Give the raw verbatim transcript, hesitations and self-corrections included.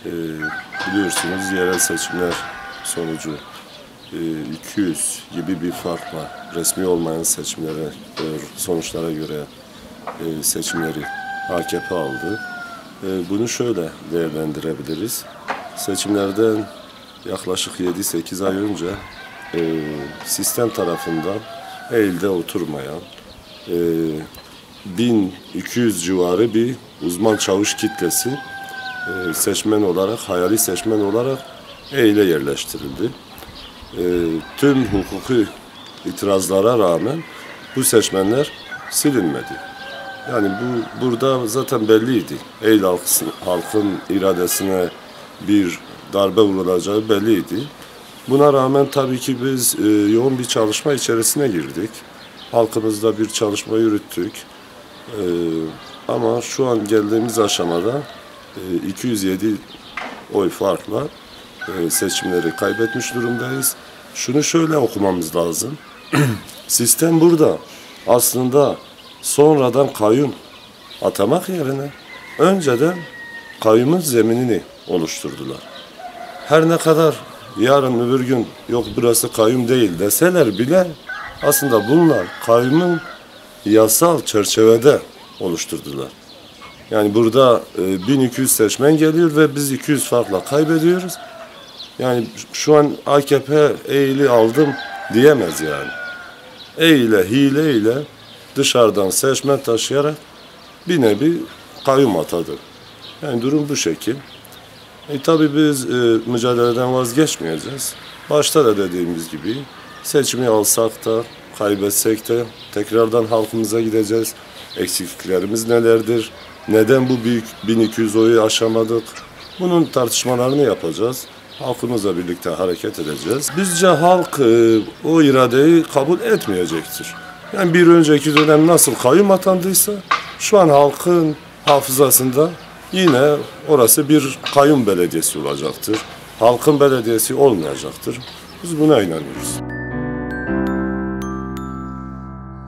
e, biliyorsunuz yerel seçimler sonucu e, iki yüz gibi bir farkla resmi olmayan seçimlere, e, sonuçlara göre e, seçimleri A K P aldı. E, bunu şöyle değerlendirebiliriz. Seçimlerden yaklaşık yedi sekiz ay önce e, sistem tarafından eğilde oturmayan e, bin iki yüz civarı bir uzman çavuş kitlesi e, seçmen olarak, hayali seçmen olarak eğile yerleştirildi. E, tüm hukuki itirazlara rağmen bu seçmenler silinmedi. Yani bu burada zaten belliydi. Eğil halkın iradesine bir darbe vurulacağı belliydi. Buna rağmen tabii ki biz e, yoğun bir çalışma içerisine girdik. Halkımızda bir çalışma yürüttük. E, ama şu an geldiğimiz aşamada e, iki yüz yedi oy farkla e, seçimleri kaybetmiş durumdayız. Şunu şöyle okumamız lazım. Sistem burada aslında sonradan kayyum atamak yerine önceden kayyumun zeminini oluşturdular. Her ne kadar yarın öbür gün yok burası kayyum değil deseler bile aslında bunlar kayyumun yasal çerçevede oluşturdular. Yani burada e, bin iki yüz seçmen geliyor ve biz iki yüz farkla kaybediyoruz. Yani şu an A K P eğili aldım diyemez yani. Eyle, hile ile dışarıdan seçmen taşıyarak bir nevi kayyum atadı. Yani durum bu şekil. E tabii biz e, mücadeleden vazgeçmeyeceğiz. Başta da dediğimiz gibi seçimi alsak da kaybetsek de tekrardan halkımıza gideceğiz. Eksikliklerimiz nelerdir? Neden bu büyük bin iki yüz oyu aşamadık? Bunun tartışmalarını yapacağız. Halkımızla birlikte hareket edeceğiz. Bizce halk e, o iradeyi kabul etmeyecektir. Yani bir önceki dönem nasıl kayyum atandıysa şu an halkın hafızasında yine orası bir kayyum belediyesi olacaktır. Halkın belediyesi olmayacaktır. Biz buna inanıyoruz.